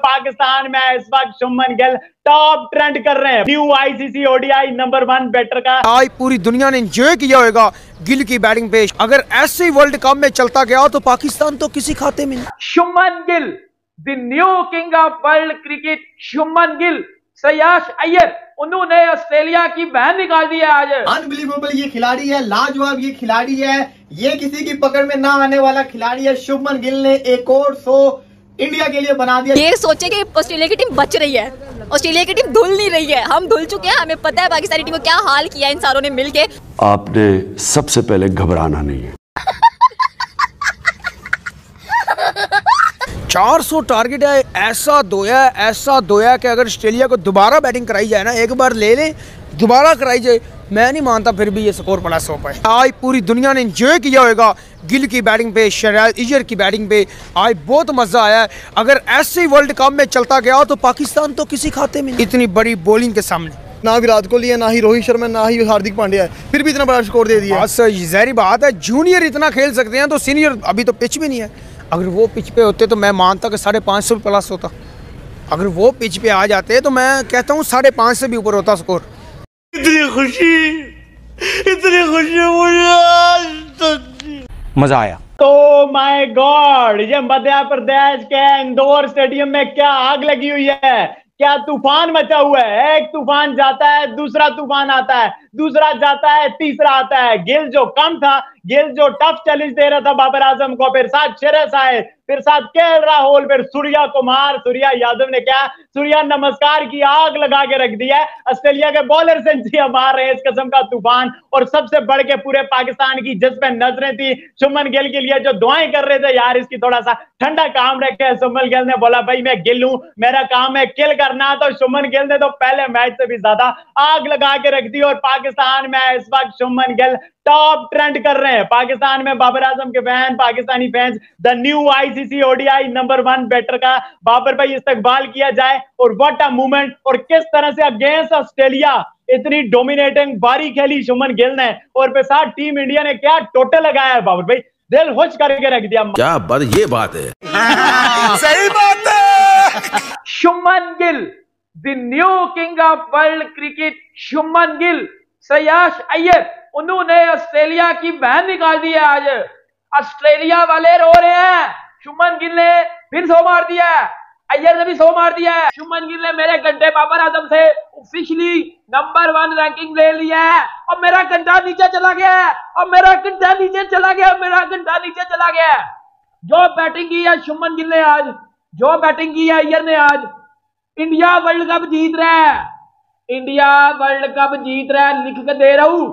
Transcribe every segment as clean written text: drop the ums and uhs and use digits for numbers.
पाकिस्तान में इस वक्त शुभमन गिल टॉप ट्रेंड कर रहे हैं। New ICC ODI number 1 batter का आज पूरी दुनिया ने एंजॉय किया होगा गिल की बैटिंग पे। अगर ऐसे ही वर्ल्ड कप में चलता गया तो पाकिस्तान तो किसी खाते में नहीं। Shubman Gill the new king of world cricket, Shubman Gill, Shreyas Iyer, उन्होंने ऑस्ट्रेलिया की बहन निकाल दी है आज। अनबिलीवेबल ये खिलाड़ी है, लाजवाब ये खिलाड़ी है, ये किसी की पकड़ में ना आने वाला खिलाड़ी है। शुभमन गिल ने एक और 100 इंडिया के लिए बना दिया। ये सोचे कि ऑस्ट्रेलिया की टीम बच रही है, ऑस्ट्रेलिया की टीम धुल नहीं रही है। हम धुल चुके हैं, हमें पता है पाकिस्तानी टीम को क्या हाल किया इन सारों ने मिलके। आपने सबसे पहले घबराना नहीं है। 400 टारगेट है, ऐसा धोया कि अगर ऑस्ट्रेलिया को दोबारा बैटिंग कराई जाए ना, एक बार ले लें दोबारा कराई जाए, मैं नहीं मानता फिर भी ये स्कोर प्लस हो पाए। आज पूरी दुनिया ने एंजॉय किया होगा गिल की बैटिंग पे, श्रेयस अय्यर की बैटिंग पे। आज बहुत मजा आया। अगर ऐसे ही वर्ल्ड कप में चलता गया तो पाकिस्तान तो किसी खाते में नहीं। इतनी बड़ी बॉलिंग के सामने ना विराट कोहली है, ना ही रोहित शर्मा, ना ही हार्दिक पांड्या है, फिर भी इतना बड़ा स्कोर दे दिया। ज़ाहिर बात है, जूनियर इतना खेल सकते हैं तो सीनियर अभी तो पिच भी नहीं है। अगर वो पिच पे होते तो मैं मानता कि 550 प्लस होता। अगर वो पिच पे आ जाते तो मैं कहता हूँ 550 से भी ऊपर होता स्कोर। इतनी खुशी मुझे आज तक मजा आया। तो माय गॉड, ये मध्य प्रदेश के इंदौर स्टेडियम में क्या आग लगी हुई है, क्या तूफान मचा हुआ है। एक तूफान जाता है, दूसरा तूफान आता है, दूसरा जाता है, तीसरा आता है। गिल जो कम था, गिल जो टफ चैलेंज दे रहा था बाबर आजम को, फिर साथ श्रेयस अय्यर, फिर साथ केएल राहुल, फिर सूर्या कुमार, सूर्या यादव ने क्या सूर्या नमस्कार की आग लगा के रख दिया है। ऑस्ट्रेलिया के बॉलर सेंचुरियां मार रहे हैं, इस किस्म का तूफान। और सबसे बढ़ के पूरे पाकिस्तान की जिस पे नजरें थी शुभमन गिल के लिए, जो दुआएं कर रहे थे यार इसकी थोड़ा सा ठंडा काम रखे। शुभमन गिल ने बोला भाई मैं गिल हूं, मेरा काम है किल करना। तो शुभमन गिल ने तो पहले मैच से भी ज्यादा आग लगा के रख दी। और पाकिस्तान में इस वक्त शुभमन गिल टॉप ट्रेंड कर रहे हैं। पाकिस्तान में बाबर आजम के fan, Pakistani fans the new ICC ODI number 1 batter का बाबर भाई इस्तकबाल किया जाए। और व्हाट अ मूवमेंट, और किस तरह से अगेंस्ट ऑस्ट्रेलिया इतनी डोमिनेटिंग बारी खेली शुभमन गिल ने। और फिर साथ टीम इंडिया ने क्या टोटल लगाया है बाबर भाई, दिल खुश करके रख दिया। क्या बात, ये बात है। सही बात है। Shubman Gill the new king of world cricket, Shubman Gill, Shreyas Iyer, उन्होंने ऑस्ट्रेलिया की बहन निकाल दी है आज। ऑस्ट्रेलिया वाले रो रहे हैं, शुभमन गिल ने फिर 100 मार दिया है, अय्यर ने भी 100 मार दिया है। शुभमन गिल ने मेरे घंटे बाबर आजम से ऑफिशियली नंबर 1 रैंकिंग ले लिया है। और मेरा घंटा नीचे चला गया है, और मेरा घंटा नीचे चला गया, मेरा घंटा नीचे चला गया। जो बैटिंग की है शुभमन गिल ने आज, जो बैटिंग की है अय्यर ने आज, इंडिया वर्ल्ड कप जीत रहा है, इंडिया वर्ल्ड कप जीत रहा है, लिख के दे रहा हूं।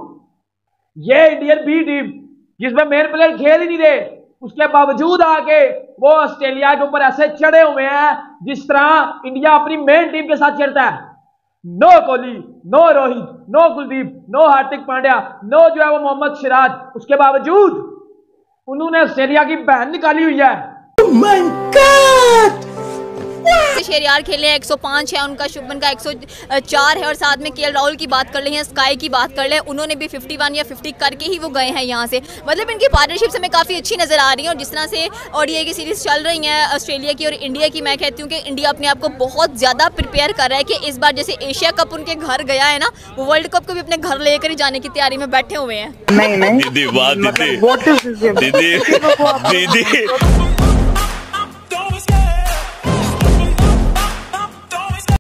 ये इंडियन बी टीम जिसमें मेन प्लेयर खेल ही नहीं रहे, उसके बावजूद आके वो ऑस्ट्रेलिया के ऊपर ऐसे चढ़े हुए हैं जिस तरह इंडिया अपनी मेन टीम के साथ चढ़ता है। No Kohli, no Rohit, no Kuldeep, no Hardik Pandya, no जो है वो मोहम्मद सिराज, उसके बावजूद उन्होंने ऑस्ट्रेलिया की बहन निकाली हुई है। oh my God! शेरियार खेले 105 है उनका, शुभमन का 104 है। और साथ में केएल राहुल की बात कर लें, स्काई की बात कर लें, उन्होंने भी 51 या 50 करके ही वो गए हैं यहाँ से। मतलब इनकी पार्टनरशिप हमें काफ़ी अच्छी नज़र आ रही है। और जिस तरह से ओडीआई की सीरीज़ चल रही है ऑस्ट्रेलिया की और इंडिया की, मैं कहती हूँ कि इंडिया अपने आप को बहुत ज़्यादा प्रिपेयर कर रहा है कि इस बार जैसे एशिया कप उनके घर गया है ना, वो वर्ल्ड कप को भी अपने घर लेकर ही जाने की तैयारी में बैठे हुए हैं। दीदी वाह, दीदी